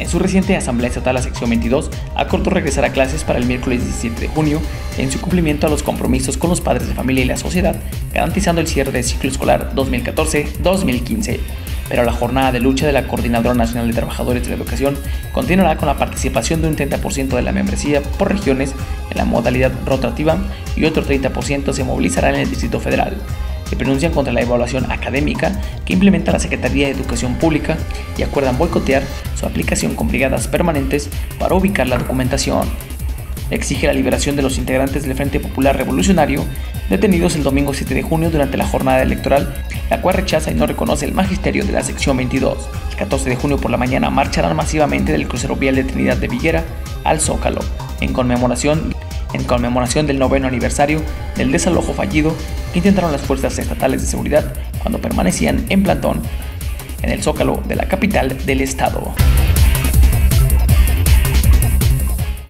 En su reciente Asamblea Estatal, la sección 22 acordó regresar a clases para el miércoles 17 de junio en su cumplimiento a los compromisos con los padres de familia y la sociedad, garantizando el cierre del ciclo escolar 2014-2015. Pero la jornada de lucha de la Coordinadora Nacional de Trabajadores de la Educación continuará con la participación de un 30% de la membresía por regiones en la modalidad rotativa y otro 30% se movilizará en el Distrito Federal. Se pronuncian contra la evaluación académica que implementa la Secretaría de Educación Pública y acuerdan boicotear su aplicación con brigadas permanentes para ubicar la documentación. Exige la liberación de los integrantes del Frente Popular Revolucionario detenidos el domingo 7 de junio durante la jornada electoral, la cual rechaza y no reconoce el magisterio de la sección 22. El 14 de junio por la mañana marcharán masivamente del crucero vial de Trinidad de Viguera al Zócalo, en conmemoración del 9º aniversario del desalojo fallido que intentaron las fuerzas estatales de seguridad cuando permanecían en plantón en el Zócalo de la capital del estado.